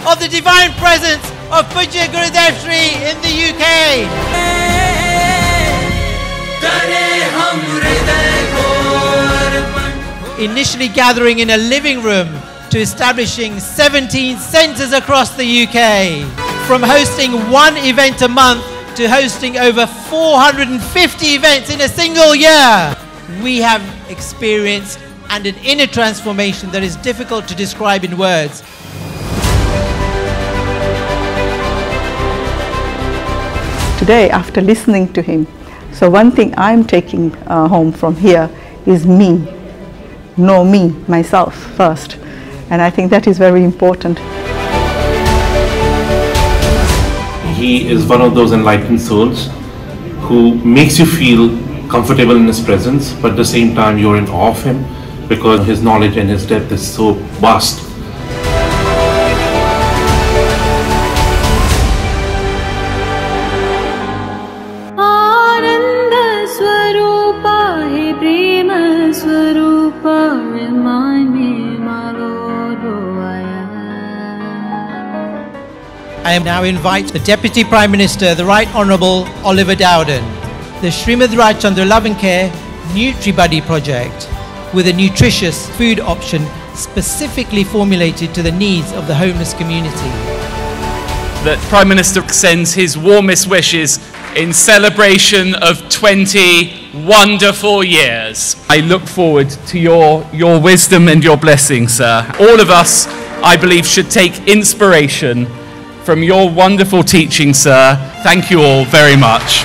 of the divine presence of Pujya Gurudevshri in the UK. Initially gathering in a living room to establishing 17 centres across the UK. From hosting one event a month to hosting over 450 events in a single year. We have experienced an inner transformation that is difficult to describe in words. Today, after listening to him, so one thing I'm taking home from here is me. Know me, myself first. And I think that is very important. He is one of those enlightened souls who makes you feel comfortable in his presence, but at the same time you're in awe of him because his knowledge and his depth is so vast. I now invite the Deputy Prime Minister, the Right Honourable Oliver Dowden, the Shrimad Rajchandraji Love and Care NutriBuddy project with a nutritious food option specifically formulated to the needs of the homeless community. The Prime Minister sends his warmest wishes in celebration of 20 wonderful years. I look forward to your wisdom and your blessing, sir. All of us, I believe, should take inspiration from your wonderful teaching, sir. Thank you all very much.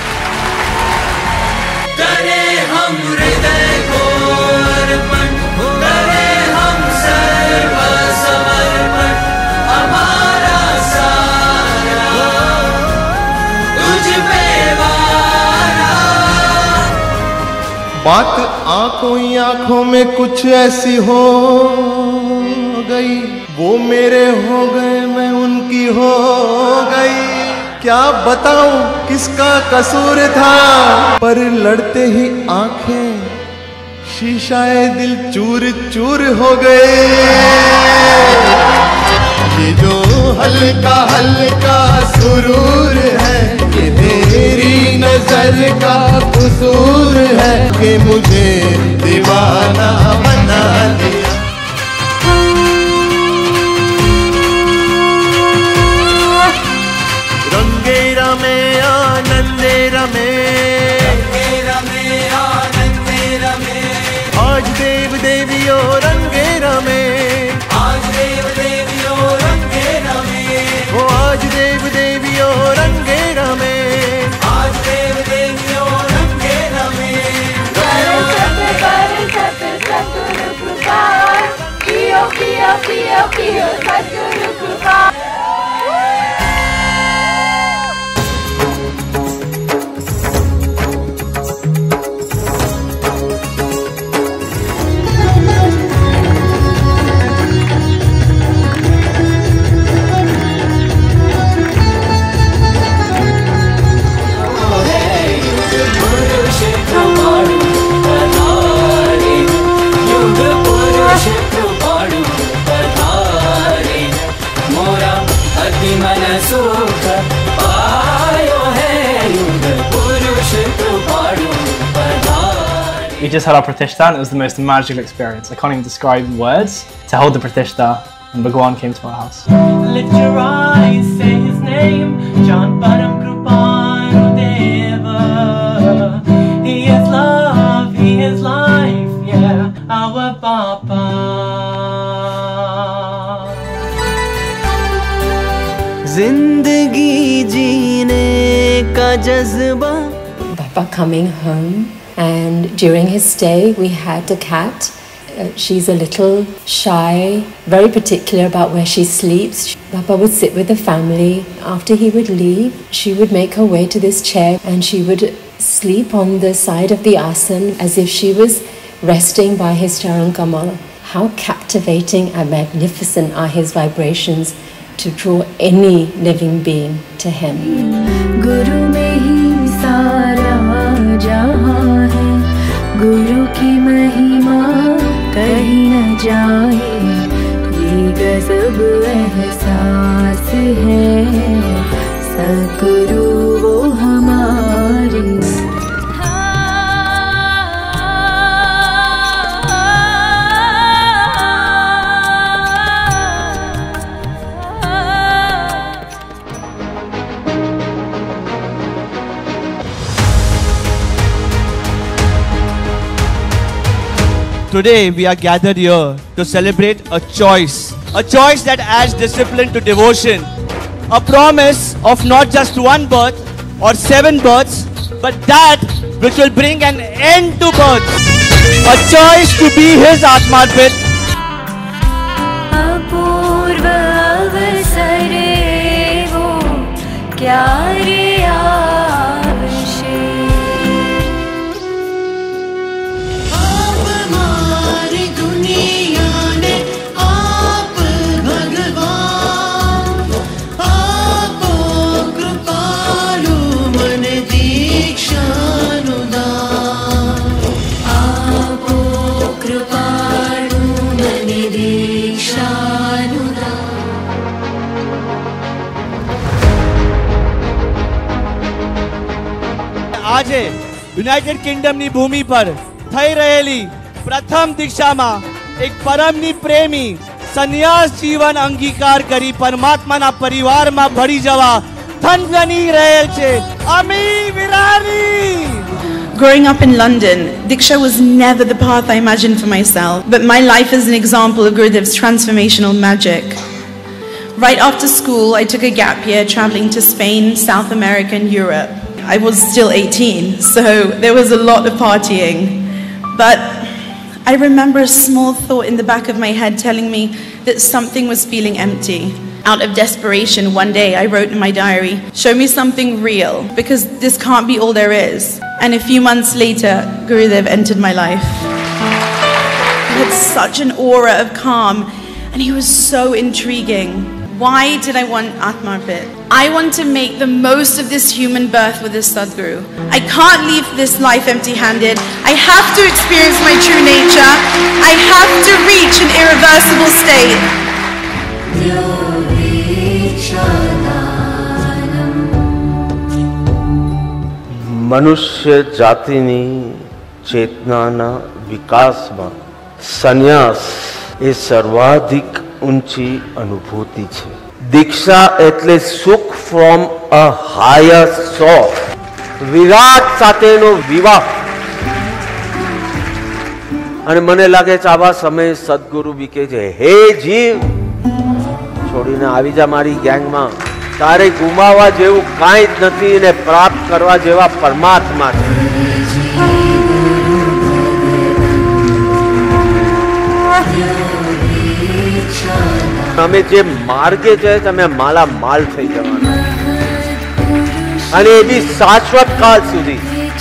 बात आंखों ही आंखों में कुछ ऐसी हो गई, वो मेरे हो गए मैं उनकी हो गई। क्या बताऊं किसका कसूर था, पर लड़ते ही आंखें शीशाए दिल चूर चूर हो गए। ये जो हल्का हल्का सुरूर है, ये तेरी नजर का कसूर है कि मुझे दीवाना बना दिया। रंगेरा में आनंदेरा में आज देव देवियों रंगेरा में, आज देव देवियों रंगेरा में, वो आज देव देवियों रंगेरा में, आज देव देवियों रंगेरा में। सतगुरु कृपा, पियो पियो पियो पियो सतगुरु कृपा। We just had our Pratishtha and it was the most magical experience. I can't even describe in words. To hold the Pratishtha and Bhagwan came to our house. Lift your eyes, say his name, John Param Krupanu Deva. He is love, he is life, yeah, our Papa. Zindagi jeene ka jazba. Papa coming home, and during his stay we had a cat. She's a little shy, very particular about where she sleeps. Papa would sit with the family. After he would leave, she would make her way to this chair and she would sleep on the side of the asan as if she was resting by his charan kamal. How captivating and magnificent are his vibrations to draw any living being to him. Guru mein hi sara jahan hai, Guru ki mahima kahin na jaye, ye gazab ehsaas हैं सद्गुरु वो हमारे। Today we are gathered here to celebrate a choice that adds discipline to devotion, a promise of not just one birth or 7 births, but that which will bring an end to birth, a choice to be his Atmarpit. अपूर्व अवसरे वो क्या रे આજે United કિંગડમની ભૂમિ પર થઈ રહેલી પ્રથમ દીક્ષામાં એક પરમની પ્રેમી સંન્યાસ જીવન અંગીકાર કરી પરમાત્માના પરિવારમાં ભળી જવા થનગની રહેલ છે અમી વિરારી. Growing up in London, Diksha was never the path I imagined for myself, but my life is an example of Gurudev's transformational magic. Right after school, I took a gap year traveling to Spain, South America and Europe. I was still 18, so there was a lot of partying. But I remember a small thought in the back of my head telling me that something was feeling empty. Out of desperation, one day I wrote in my diary, "Show me something real, because this can't be all there is." And a few months later, Gurudev entered my life. He had such an aura of calm, and he was so intriguing. Why did I want Atmarpit? I want to make the most of this human birth with this Sadguru. I can't leave this life empty-handed. I have to experience my true nature. I have to reach an irreversible state. મનુષ્ય જાતિની ચેતનાના વિકાસમાં સંન્યાસ એ સર્વાધિક ઊંચી અનુભૂતિ છે. દીક્ષા એટલે સુખ from a higher source. વિરાટ સાથેનો વિવાહ. અને મને લાગે છે આવા સમયે સદગુરુ બી કહે છે, હે જીવ, છોડીને આવી જા મારી ગેંગમાં. તારે ગુમાવા જેવું કાંઈ જ નથી ને પ્રાપ્ત કરવા જેવા પરમાત્મા છે. તમે જે માર્ગે છે તમે માલા માલ થઈ જવાના અને એ બી શાશ્વત કાળ સુધી.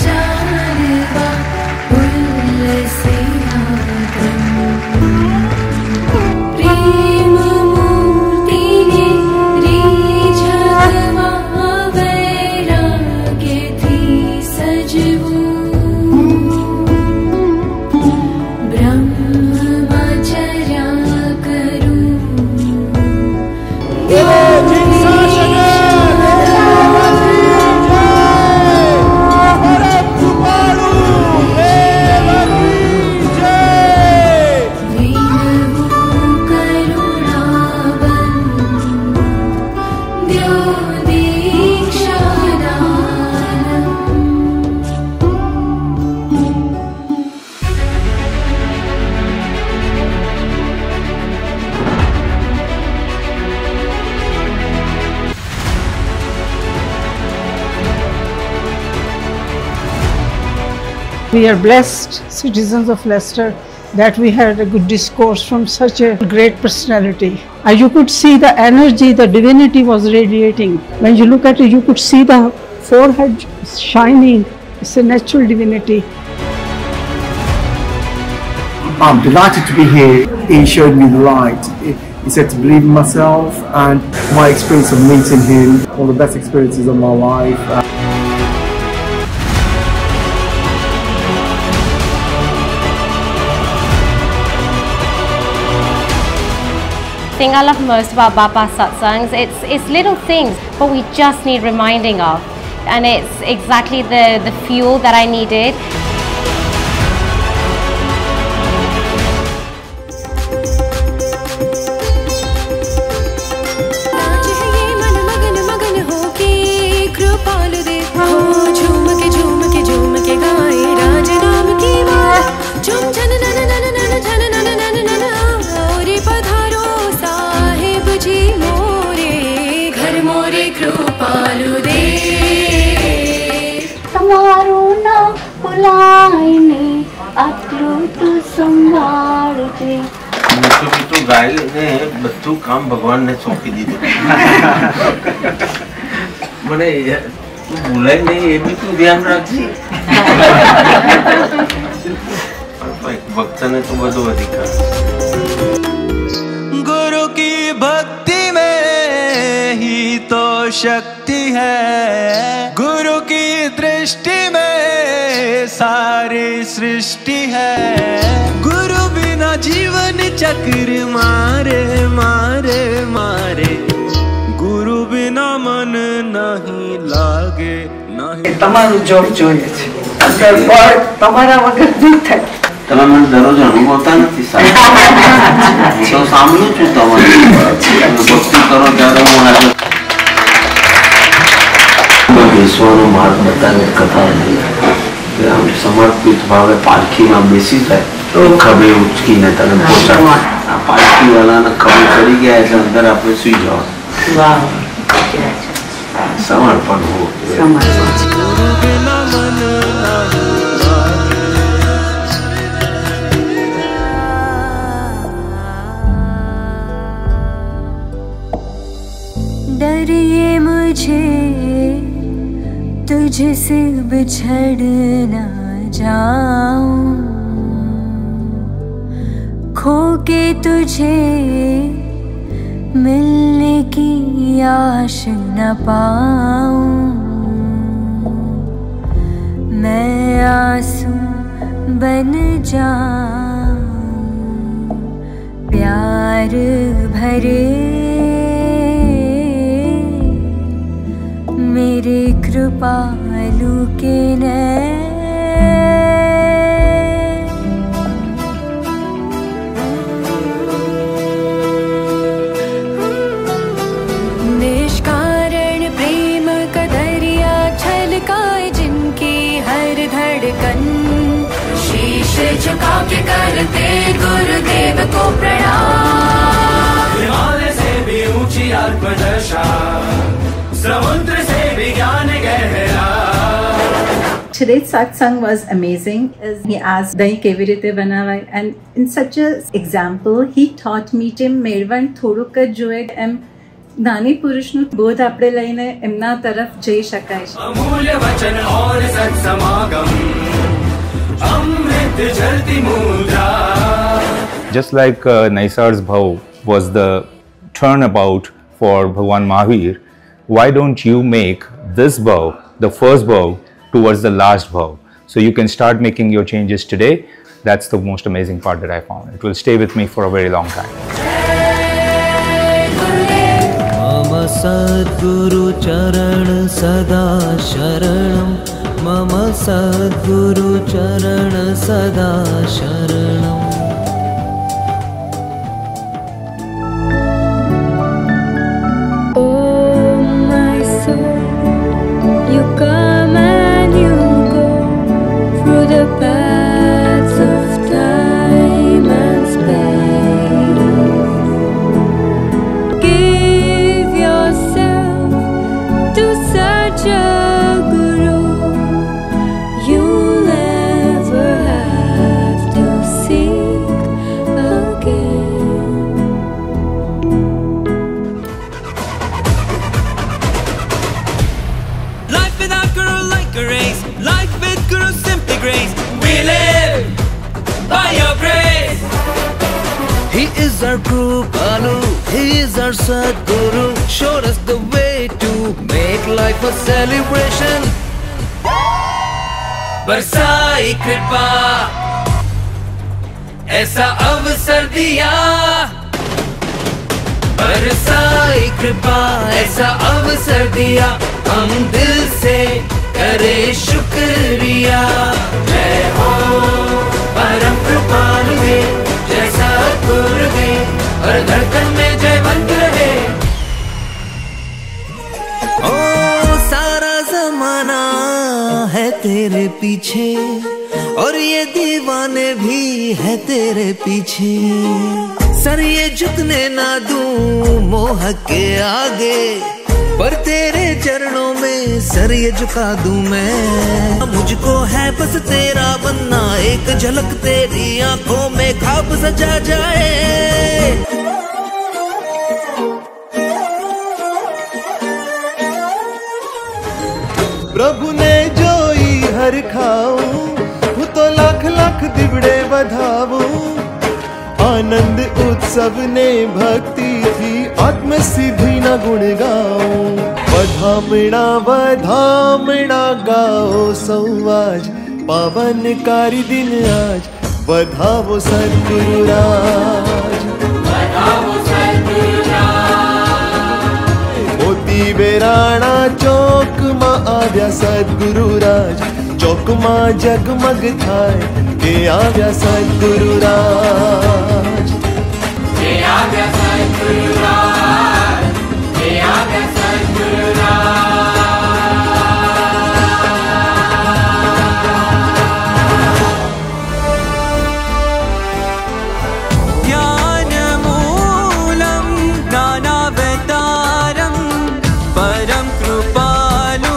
We are blessed citizens of Leicester that we had a good discourse from such a great personality. You could see the energy, the divinity was radiating. When you look at it, you could see the forehead shining. It's a natural divinity. I'm delighted to be here. He showed me the light. He said to believe in myself, and my experience of meeting him, one of the best experiences of my life. thing I love most about Bapa's satsangs, it's little things, but we just need reminding of. And it's exactly the fuel that I needed. ગાય ને બધું કામ ભગવાનને સોંપી દીધું મને ભૂલાય નહીં એ બી તું ધ્યાન રાખજે ભક્તને તો બધું અધિકાર गुरु की भक्ति में ही तो शक्ति है गुरु की दृष्टि में सारी सृष्टि है गुरु बिना जीवन चक्र मारे मारे मारे गुरु बिना मन नहीं लागे नहीं તમારું જોબ જોઈએ છે અગર પર તમારા વગર નહીં થાય તમે મને દરરોજ અનુભવતા નથી સાહેબ હું તો સાંભળું છું તમારી ભક્તિ કરો ત્યારે હું હાજર બેસવાનો માર્ગ બતાવે કથા આમ સમર્પિત ભાવે પાલખીમાં બેસી જાય ખભે ઉચકીને તને પહોંચાડે આ પાલખી વાળાને ખભે ચડી ગયા એટલે અંદર આપણે સુઈ જવાનું સમર્પણ હોવું डर ये मुझे तुझसे बिछड़ न जाऊं खो के तुझे मिलने की आश न पाऊं मैं आंसू बन जाऊं प्यार भरे मेरे कृपालु के निष्कारण प्रेम का दरिया छलकाए जिनकी हर धड़कन शीश झुका के करते गुरुदेव को प्रणाम हिमालय से भी ऊंची आत्मदशा समुद्र से भी ज्ञान गहरा Today's satsang was amazing. He asked dahi kevi rite banavai, and in such an example, he taught me to mervan થોડુંક જોએ એમ નાની પુરુષનું બોધ આપણે લઈને એમના તરફ જઈ શકાય છે. अमूल्य वचन और सत्समागम अमृत जलती मुद्रा. Just like Naisar's bhav was the turnabout for Bhagwan Mahavir, why don't you make this bhav the first bhav towards the last bhav? So you can start making your changes today. That's the most amazing part that I found. It will stay with me for a very long time. मम सद्गुरु चरण सदा शरणं मम सद्गुरु चरण सदा शरणं You come and you go through the paths of time and space. Give yourself to such a guru. You'll never have to seek again. Life without Guru like a race. Life with Guru simply grace. We live by your grace. He is our Guru Balu. He is our Sadguru. Showed us the way to make life a celebration. बरसाई कृपा ऐसा अवसर दिया बरसाई कृपा ऐसा अवसर दिया, हम दिल से करे शुक्रिया। जय हो परम कृपालु देव, जैसा गुरुदेव हर धड़कन में जय मंत्र है। ओ सारा जमाना है तेरे पीछे और ये दीवाने भी है तेरे पीछे। सर ये झुकने ना दूं मोह के आगे, पर तेरे चरणों में सर ये झुका दूं मैं। मुझको है बस तेरा बनना, एक झलक तेरी आंखों में ख्वाब सजा जाए। प्रभु ने जोई हर खाऊं, तो लाख लाख दिवड़े बधाऊं। आनंद उत्सव ने भक्ति थी, आत्म सिद्धि न गुण गाऊं। बधामणा गाओ संवाज, पावनकारी दिन आज। बधाओ सद्गुरु राज, मोती बेराणा चौक मां आव्या सद्गुरु राज। चौक मां जगमग थाय के आव्या सद्गुरु राज। के आव्या सद्गुरु राज, के आव्या सद्गुरु राज। ज्ञानमूलं ज्ञानावतारं परम कृपालु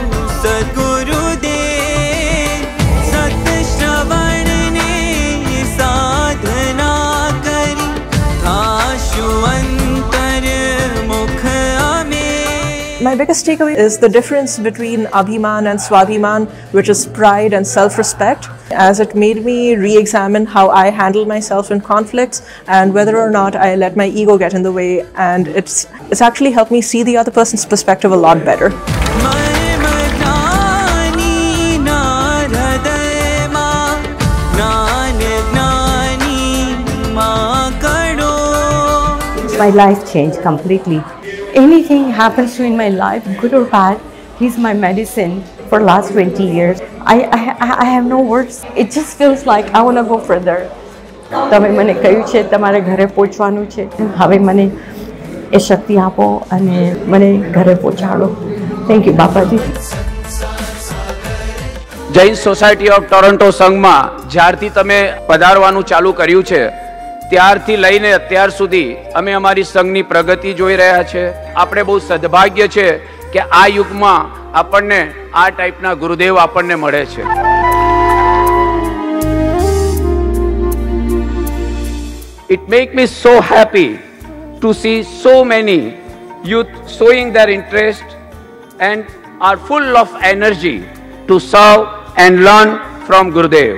सद्गुरुदेव। सत्श्रवण ने साधना करी, आशु अंतर मुख में। My biggest takeaway is the difference between Abhiman and Swabhiman, which is pride and self-respect, as it made me re-examine how I handle myself in conflicts and whether or not I let my ego get in the way, and it's actually helped me see the other person's perspective a lot better. My life changed completely. Anything happens to in my life, good or bad, he's my medicine for last 20 years. I have no words. It just feels like I want to go further. તમે મને કહ્યું છે તમારે ઘરે પહોંચવાનું છે, હવે મને એ શક્તિ આપો અને મને ઘરે પહોંચાડો. થેન્ક યુ બાપાજી. જૈન સોસાયટી ઓફ ટોરન્ટો સંઘમાં જ્યારથી તમે પધારવાનું ચાલુ કર્યું છે ત્યારથી લઈને અત્યાર સુધી અમે અમારી સંઘની પ્રગતિ જોઈ રહ્યા છે. આપણે બહુ સદભાગ્ય છે કે આ યુગમાં આપણને આ ટાઈપના ગુરુદેવ આપણને મળે છે. It makes me so happy to see so many youth showing their interest and are full of energy to serve and learn from Gurudev.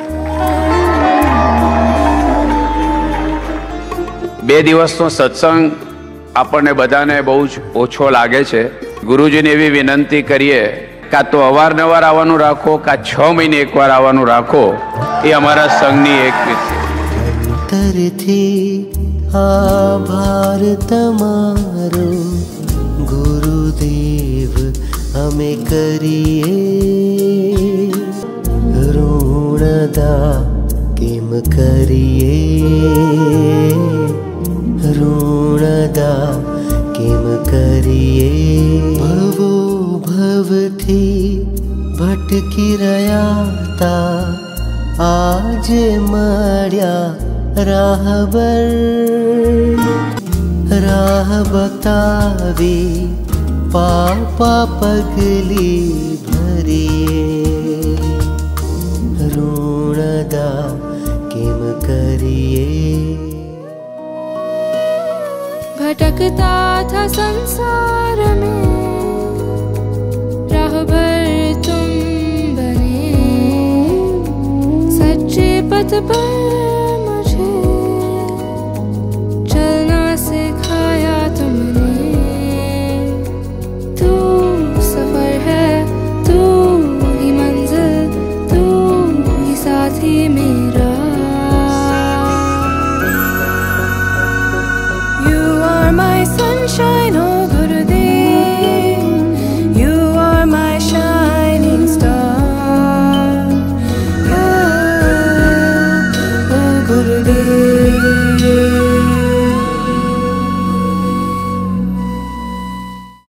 બે દિવસનો સત્સંગ આપણને બધાને બહુ જ ઓછો લાગે છે. ગુરુજીને એવી વિનંતી કરીએ કાં તો અવારનવાર આવવાનું રાખો, કાં 6 મહિને એકવાર આવવાનું રાખો. એ અમારા સંઘની એક અંતરથી આભાર તમારો ગુરુદેવ અમે કરીએ. ઋણદા કેમ કરીએ, ઋણદા કેમ કરીએ. ભવો ભવથી ભટકી રહ્યા તા, आज મળ્યા રાહબર. રાહ બતાવી પાપા પગલી ભરીએ. ઋણદા કેમ કરીએ. भटकता था संसार में, राहबर तुम बने, सच्चे पथ पर